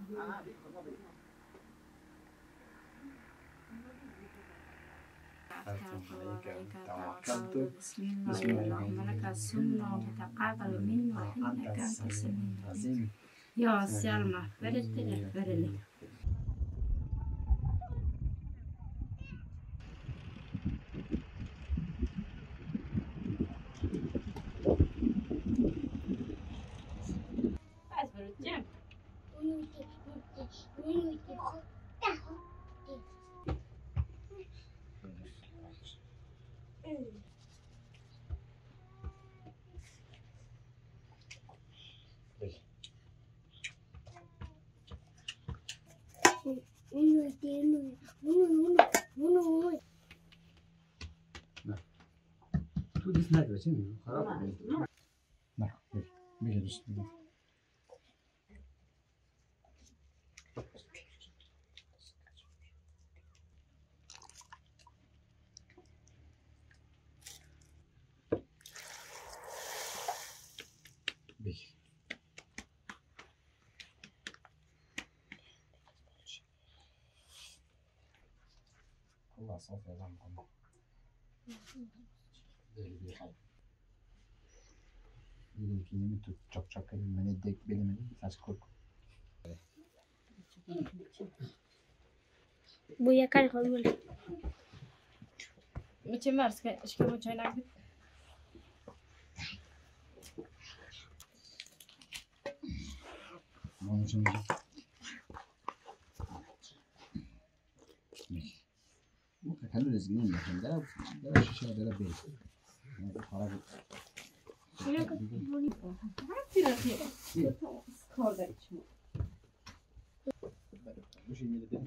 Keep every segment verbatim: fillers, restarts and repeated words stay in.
بسم الله اللهم لك السنة وتقبل منا إنك أنت السميع العليم يا سلمى برد برد تو دیس نداره چی خراب نه میشه دوست بگیر الله صافي هذا مقام بگیر بخیر دیگه که نمیتون چاک چاک کنیم من دک بگیم ساز کن بویا کاری خود بول میچه مرز که اشکه مچای نگید ما میشه میشه خلو رزقين لكن ده ده شيء ده بيت خراب مش يمين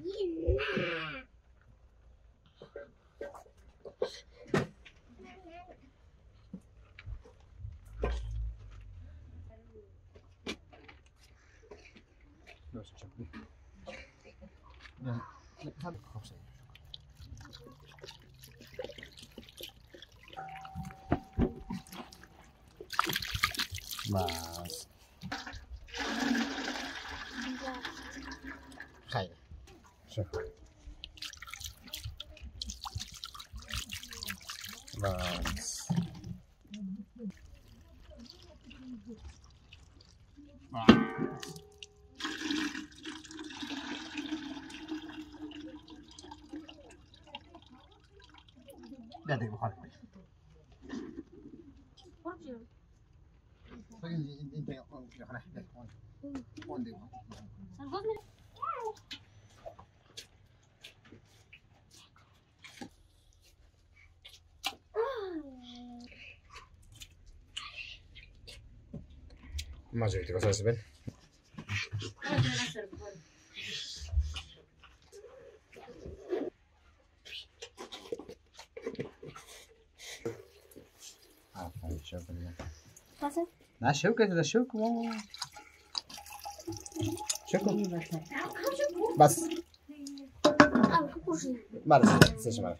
بس شوف لا هذا خبز بس خير شوف بس لا دقيقة خالص انت انت خلاص وين دي ما جبتي بس اسبن شوف لا شوك هذا شوك شوك بس ما لازم تسمع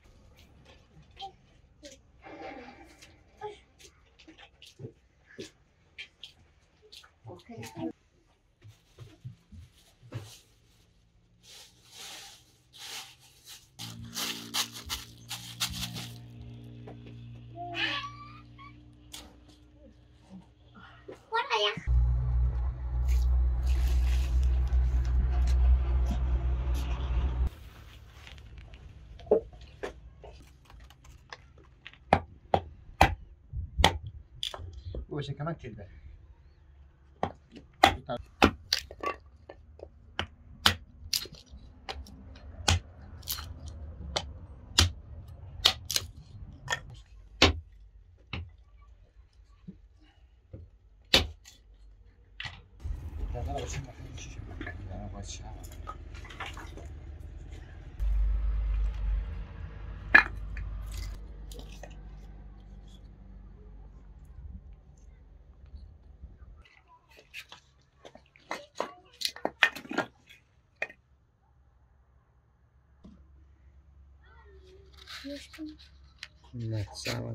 وش كمان كذبة لا تساوي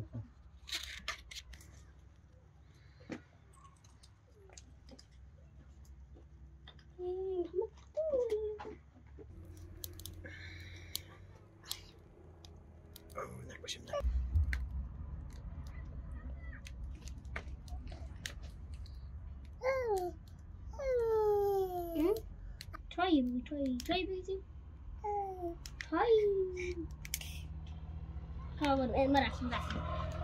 چای بگو چای چای بگیریم چای ها برو ما رفتیم رفتیم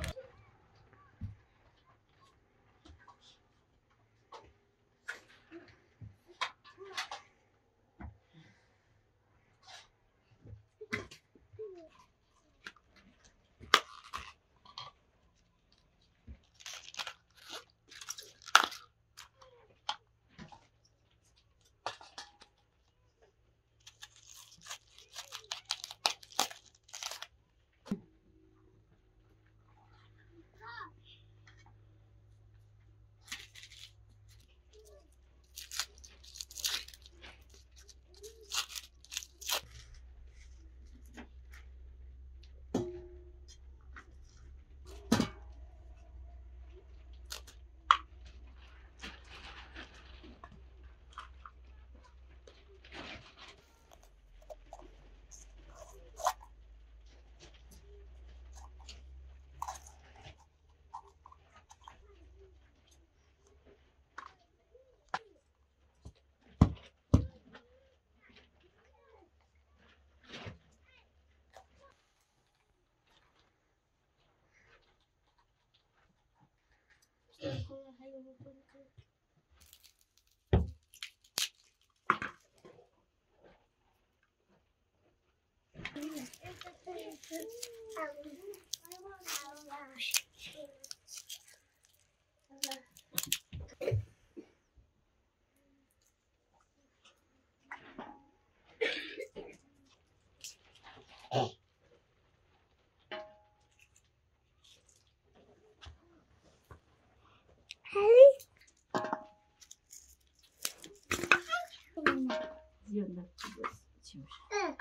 زیاد چی میشه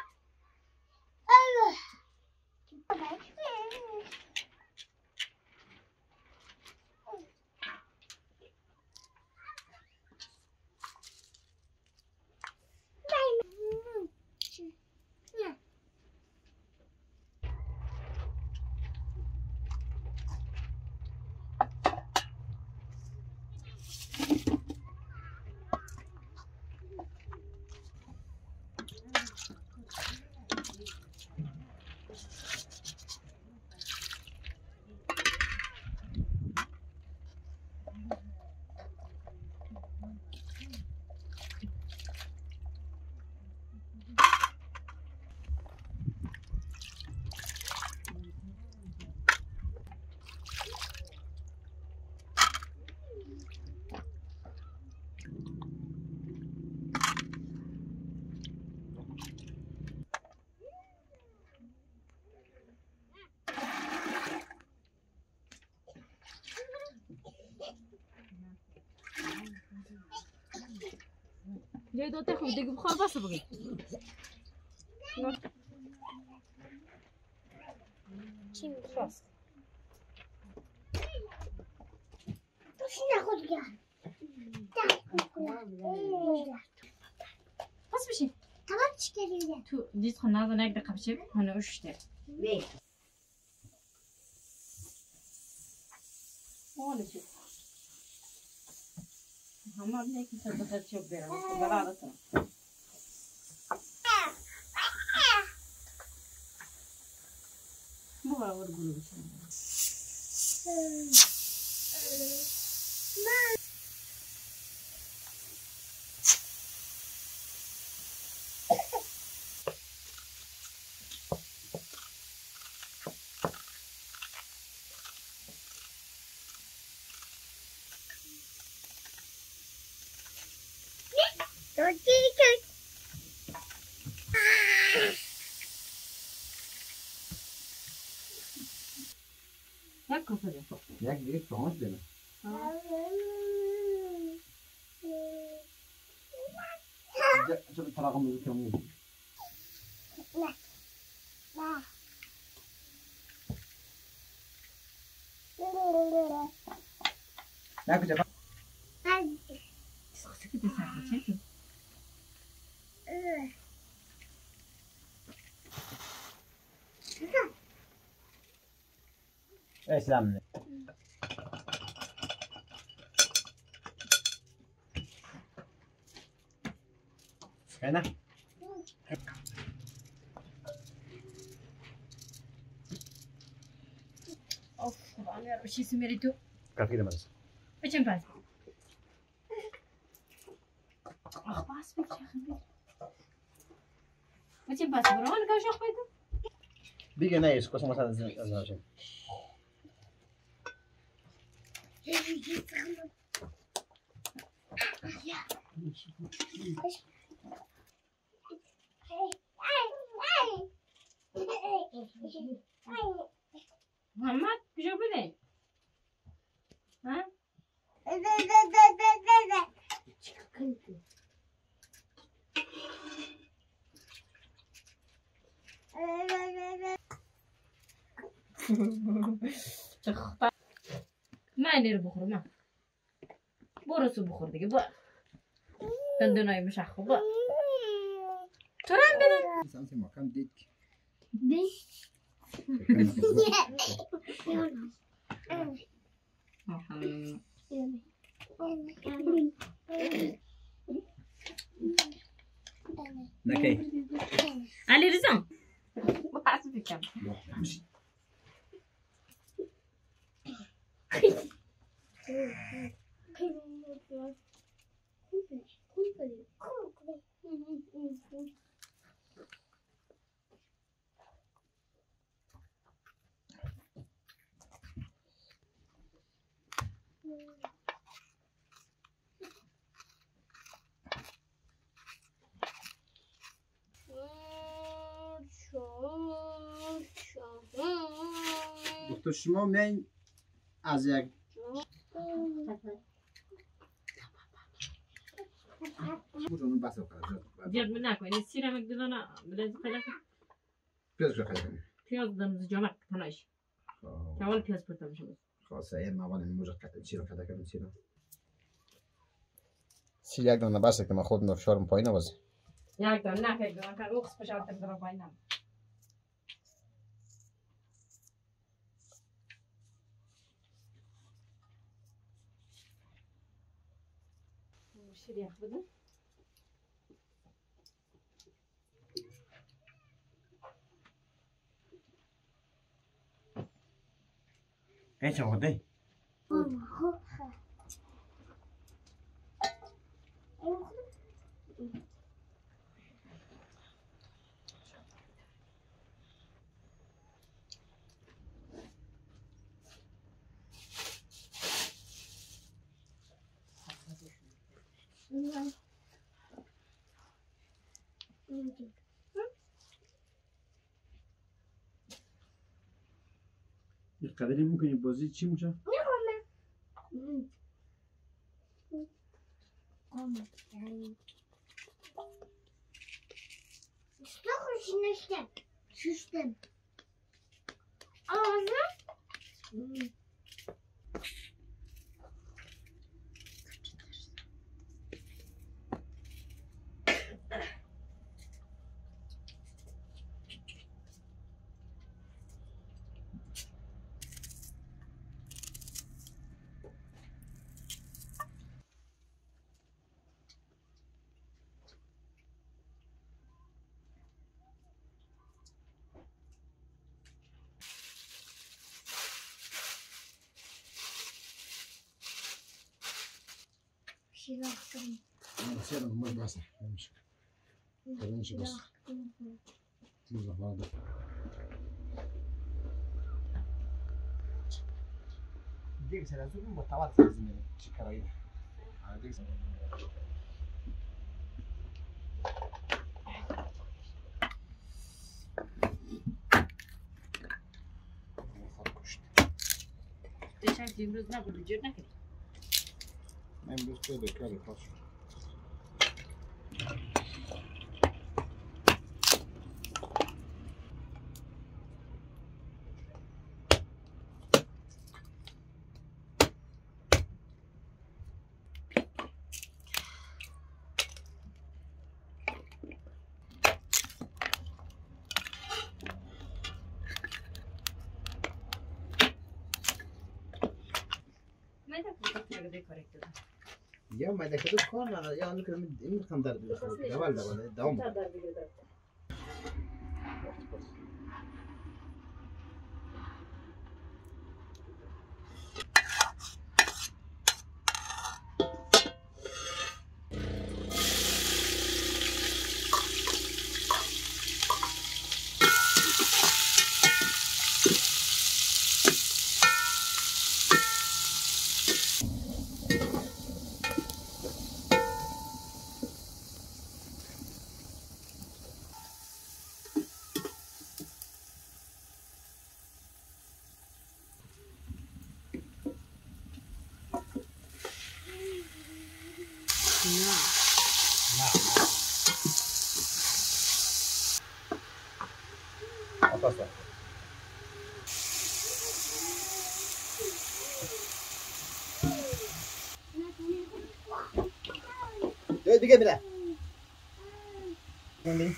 جای دوتا خوب دیگه بخور باسه بگی چی میخواست توشی نخود گرد باس بشین tamam çıkarayım تو دید خود نازو نک دقیقه بشه هنه اشته بی ماله چی همه نیکی صدقه چوب بیرم بلا رسم مو را ور گلو بشن یک کفه یک دیگه پانچ دونه چرا طلاق میگه کمی نه نه کجا سختی که بسرده چه تو اسلام نه هنا اوف طبعا يا رب شي سميريتو كافي ده بس بچم باز اخ باس بك يا اخي بچم باز برون كاش اخويتو بيجي نايس كوسو مثلا ازاي محمد شو بدي ها ما ندير بخور ما بورسو بخور دقي بقى كندنا مش اخو بقى ترى عندنا سامسي مكان ديك نكي علي رزان بقى فيك دکتر شما میایین از یک جد من ناكل يعني السيرة مقدرنا بلاد خلاك پیاز رو خیلی پیاز دم جمع تناش كأول پیاز بتم شو خلاص ايه ما بنا موجود كده سيرو كده كده سيرو سيرو یک دانه بس که ما خود نفشارم پایین باز یک دانه نه یک دانه کار وقت بشه آتر درو پایینم شریک بده ايه چه بوده یک قدری ممکنی بازی چی میشه؟ Stoch ist nicht. Schüchtern. Aber انا سير مش بس مش مش بس تيجي هذا ديك سلاسل متوالي زين شكراً ديك داشتم امروز نبود جور نکرد امروز پیدا کاری خاص ما يدري كيف تقدر correct ده يا ما إذا كده كون أنا يا أنا كده من من كم درب يا أخوي ده ولا ولا دوم أتصل يا دقيقة بلا مين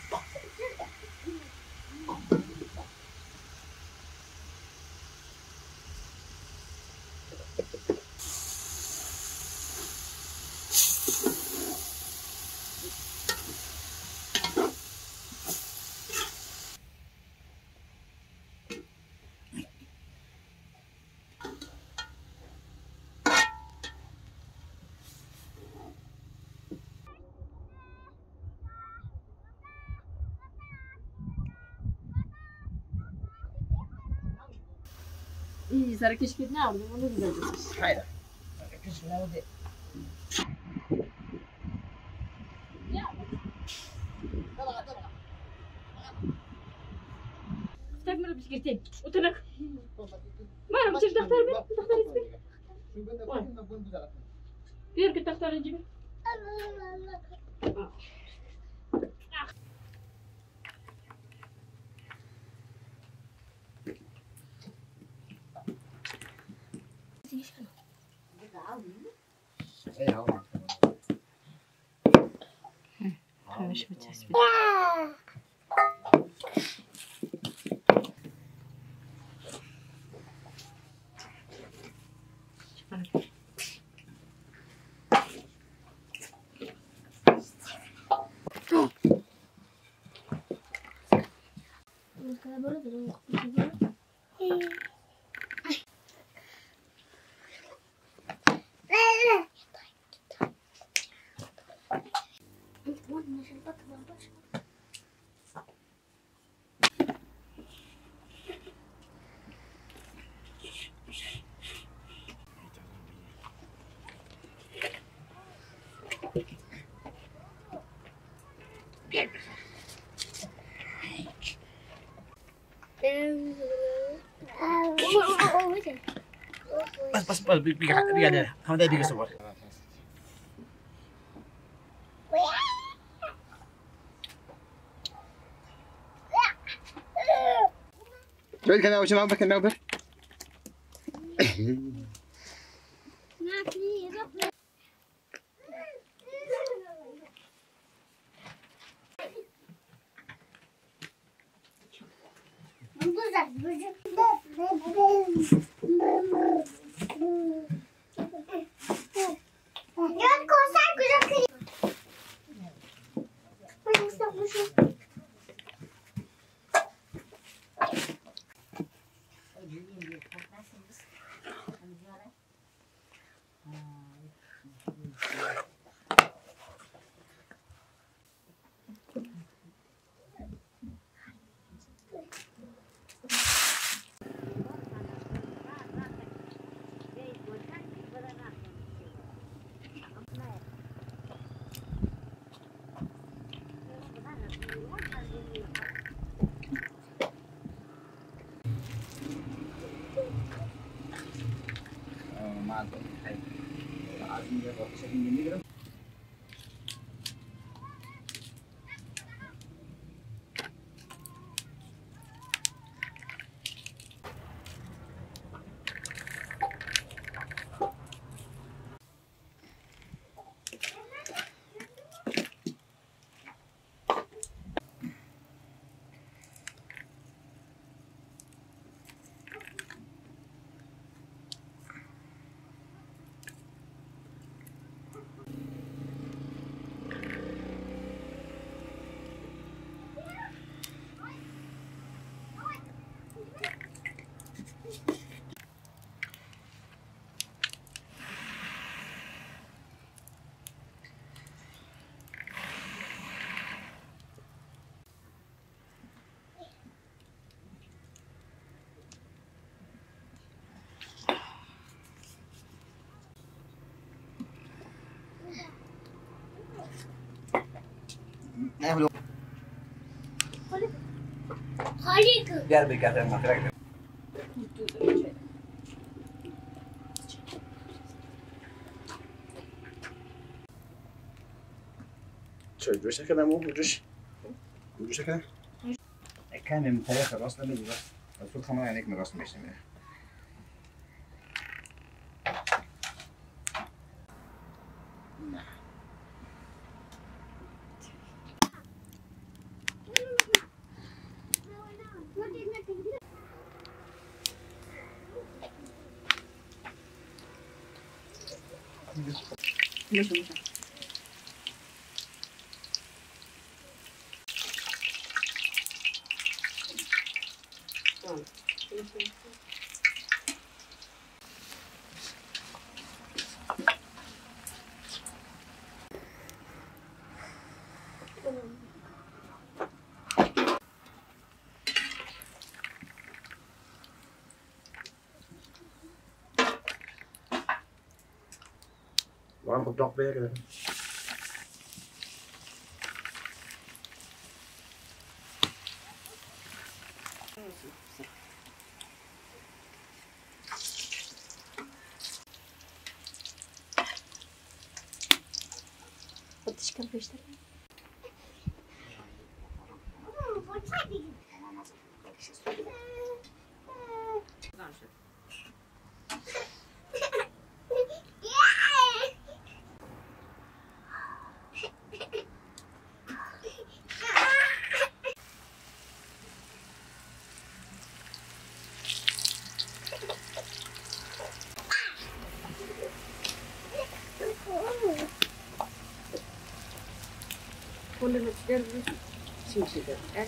İyi, sarı keşfet ne yaptın? Onu güzel götür. hayır كيش لا ودي استكمل بسكرتين وتنك ما انا بشوف تختار مين تختار اسمي شو بدنا كلنا بون بزرعة غير كنت تختار الجبل إيه هو مش بتحسب بس بس بس بيقعد بيقعد خمس دقايق صور شوي كذا وش ما بك ما بك نعملوا خليك قال بكذا ما ترى شو جوش كذا مو جوش جوش كذا كان من تاريخ الراس لما يجي بس الصوت كمان عليك من الراس مش منه مش مش وعم بضغط بيها كده خدتش كم بيشتغل كل ما تدرس شو شو ده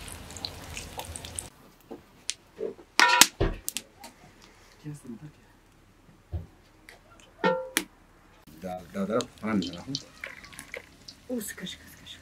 ده ده ضرب فرن اهو وسكش كش كش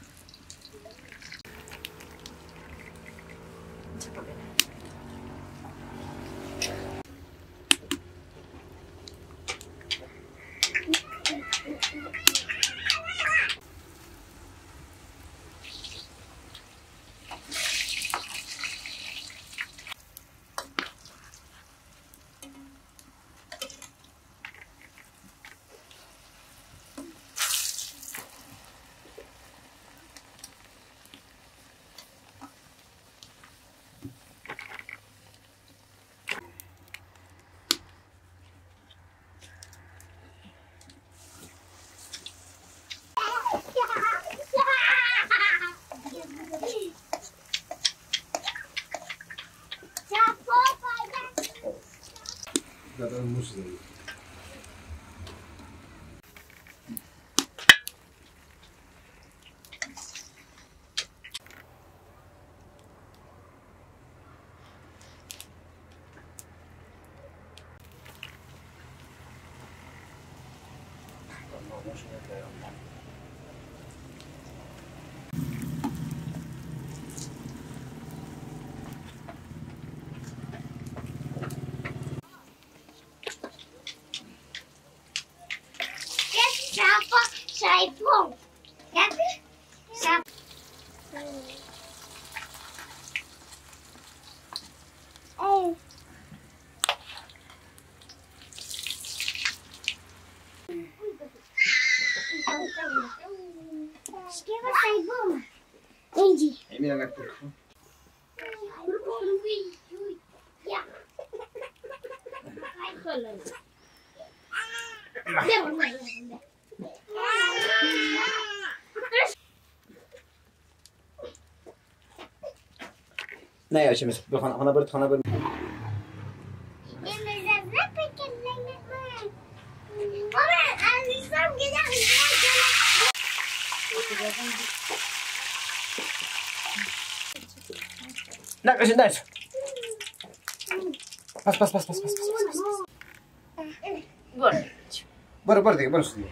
ده ده مش زي شايفهم شايف ايه كيف شايفهم انجي مين انا اكتب نه یا چه مثل بخوان خانه برد خانه برد نه قشن دایش بس بس بس بس بس بس برو برو برو دیگه برو دیگه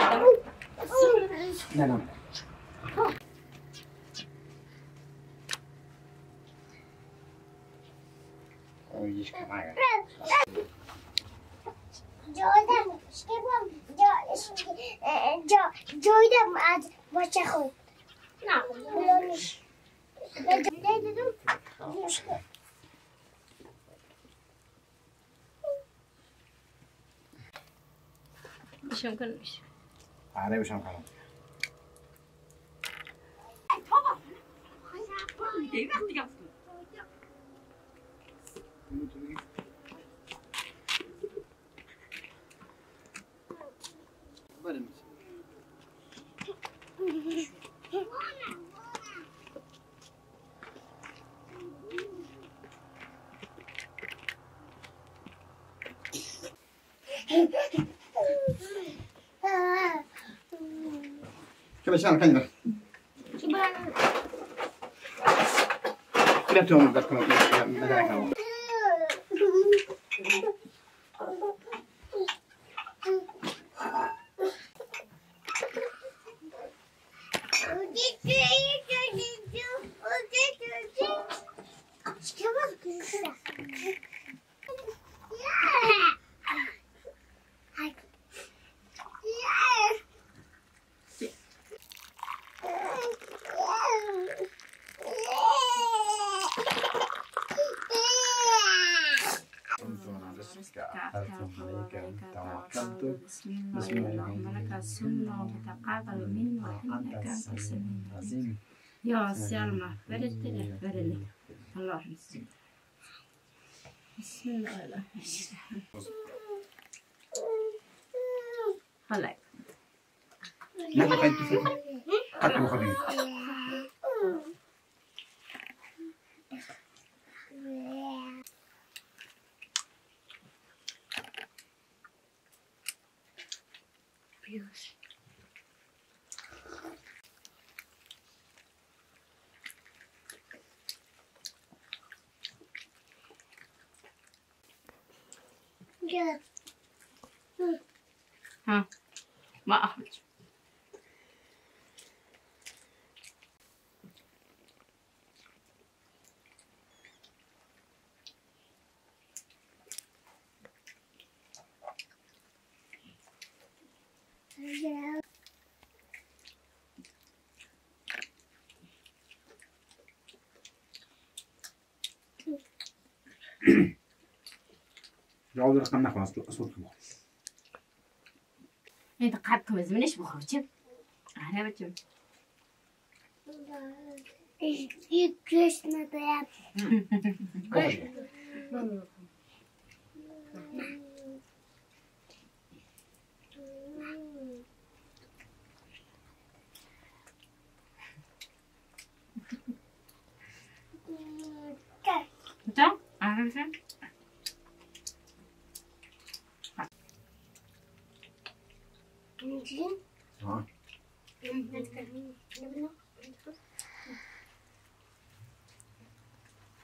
نه نه ويجيش معايا. جودم شكيبم جو جو جودم از باشه خود. نه بلونش. بدیدم. بشم کنش. آره بشم کنم. دیگه وقتی گفت. بریم. كم شان كان ده؟ كده توم ده كم مثلا كم؟ بسم الله اللهم لك السنة وتقبل منا إنك أنت السميع العليم يا سلمى فرد فرد الله يسلمك بسم الله الرحمن الرحيم هلا ما بقيت تفهم حتى مخبي ها ما أخرج جواب الرقم ناخذ صوت كم إذا قعدتكم زمنش بخرج أنا بتجم Krishna Daya. أنت عارفة ها Mm-hmm.